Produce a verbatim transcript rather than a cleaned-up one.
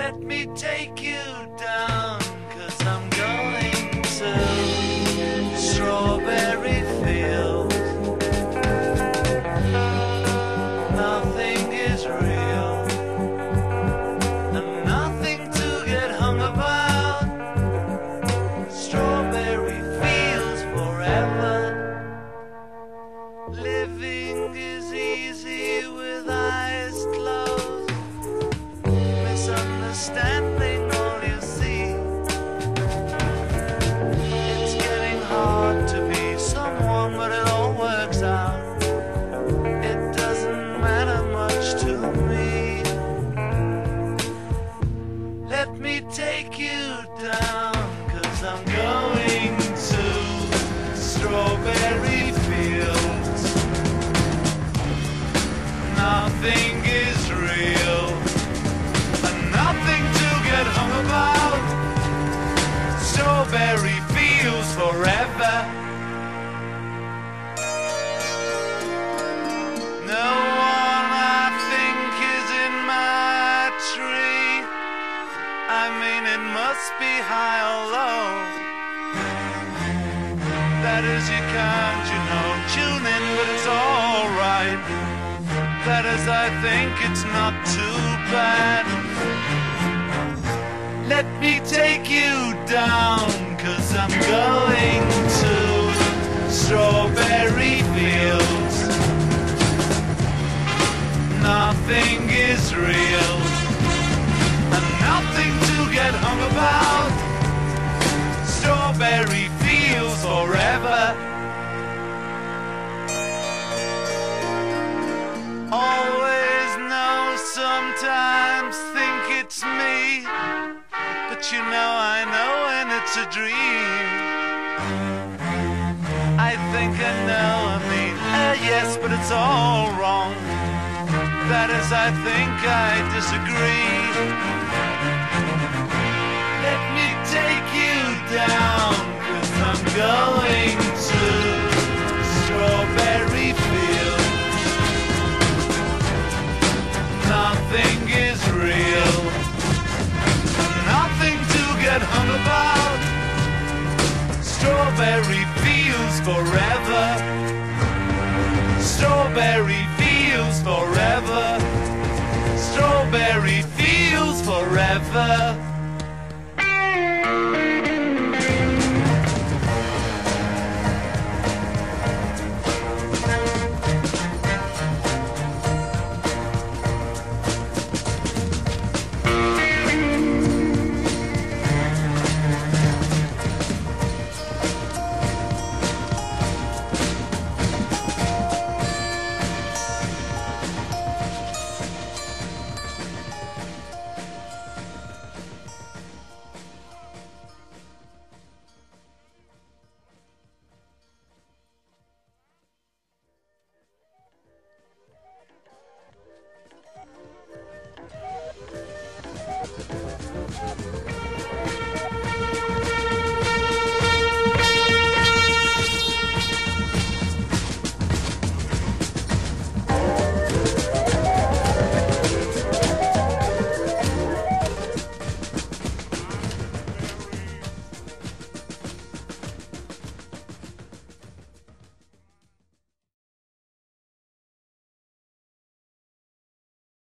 Let me take you down, 'cause I'm going to strawberry fields. Nothing is real, and nothing to get hung about. Strawberry fields forever. Living is easy with eyes closed. Misunderstanding all you see. It's getting hard to be someone, but it all works out. It doesn't matter much to me. Let me take you down, 'cause I'm going to strawberry fields. Nothing is real, and nothing to get hung about. Strawberry fields forever. No one I think is in my tree. I mean, it must be high or low. That is, you can't, you know, tune in, but it's alright. That is, I think it's not too bad. Let me take you down, 'cause I'm going to strawberry fields. Nothing is real, and nothing to get hung about. Strawberry fields forever. Always know, sometimes think it's me, but you know I know when it's a dream. I think I know, I mean, uh, yes, but it's all wrong. That is, I think I disagree. Let me take you down, 'cause I'm going to strawberry fields. Nothing is real, nothing to get hung about. Strawberry fields forever. Strawberry fields forever. Strawberry fields forever.